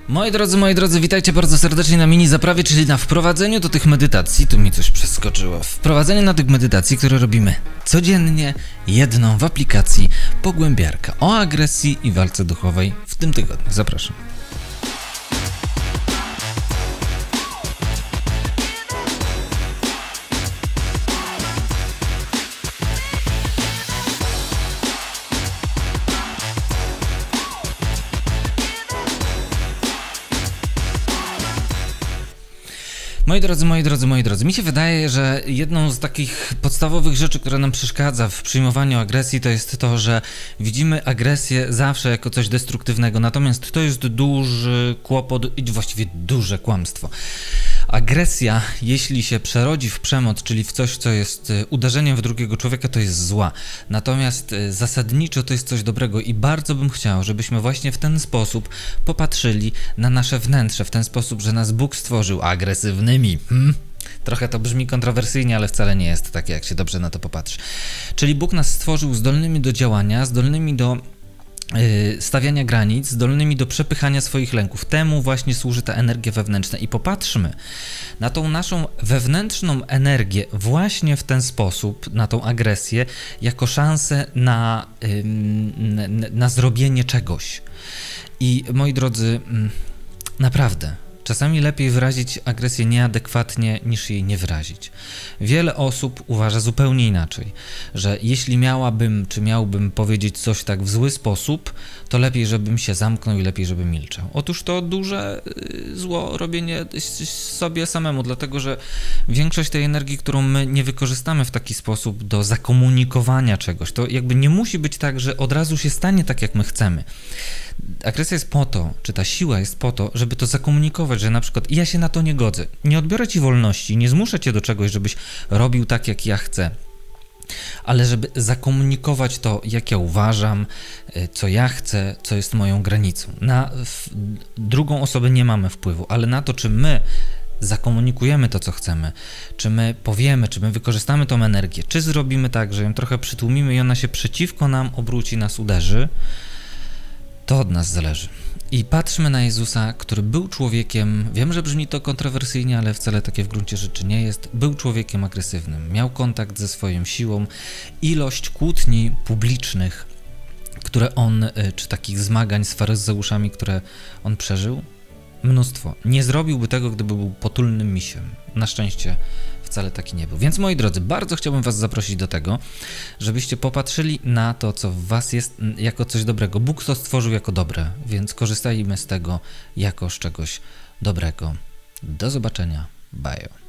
Moi drodzy, witajcie bardzo serdecznie na mini zaprawie, czyli na wprowadzeniu do tych medytacji. Tu mi coś przeskoczyło. Wprowadzenie na tych medytacji, które robimy codziennie, jedną w aplikacji Pogłębiarka o agresji i walce duchowej w tym tygodniu. Zapraszam. Moi drodzy, mi się wydaje, że jedną z takich podstawowych rzeczy, która nam przeszkadza w przyjmowaniu agresji, to jest to, że widzimy agresję zawsze jako coś destruktywnego, natomiast to jest duży kłopot i właściwie duże kłamstwo. Agresja, jeśli się przerodzi w przemoc, czyli w coś, co jest uderzeniem w drugiego człowieka, to jest zła. Natomiast zasadniczo to jest coś dobrego i bardzo bym chciał, żebyśmy właśnie w ten sposób popatrzyli na nasze wnętrze, w ten sposób, że nas Bóg stworzył agresywnymi. Trochę to brzmi kontrowersyjnie, ale wcale nie jest takie, jak się dobrze na to popatrzy. Czyli Bóg nas stworzył zdolnymi do działania, zdolnymi do stawiania granic, zdolnymi do przepychania swoich lęków. Temu właśnie służy ta energia wewnętrzna i popatrzmy na tą naszą wewnętrzną energię właśnie w ten sposób, na tą agresję, jako szansę na zrobienie czegoś. I moi drodzy, naprawdę, czasami lepiej wyrazić agresję nieadekwatnie, niż jej nie wyrazić. Wiele osób uważa zupełnie inaczej, że jeśli miałabym, czy miałbym powiedzieć coś tak w zły sposób, to lepiej, żebym się zamknął i lepiej, żebym milczał. Otóż to duże zło robienie sobie samemu, dlatego że większość tej energii, którą my nie wykorzystamy w taki sposób do zakomunikowania czegoś, to jakby nie musi być tak, że od razu się stanie tak, jak my chcemy. Agresja jest po to, czy ta siła jest po to, żeby to zakomunikować, że na przykład ja się na to nie godzę, nie odbiorę ci wolności, nie zmuszę cię do czegoś, żebyś robił tak, jak ja chcę, ale żeby zakomunikować to, jak ja uważam, co ja chcę, co jest moją granicą. Na drugą osobę nie mamy wpływu, ale na to, czy my zakomunikujemy to, co chcemy, czy my powiemy, czy my wykorzystamy tą energię, czy zrobimy tak, że ją trochę przytłumimy i ona się przeciwko nam obróci, nas uderzy, to od nas zależy. I patrzmy na Jezusa, który był człowiekiem, wiem, że brzmi to kontrowersyjnie, ale wcale takie w gruncie rzeczy nie jest, był człowiekiem agresywnym, miał kontakt ze swoją siłą, ilość kłótni publicznych, które on, czy takich zmagań z faryzeuszami, które on przeżył, mnóstwo. Nie zrobiłby tego, gdyby był potulnym misiem. Na szczęście wcale taki nie był. Więc moi drodzy, bardzo chciałbym was zaprosić do tego, żebyście popatrzyli na to, co w was jest, jako coś dobrego. Bóg to stworzył jako dobre, więc korzystajmy z tego jako z czegoś dobrego. Do zobaczenia. Bye.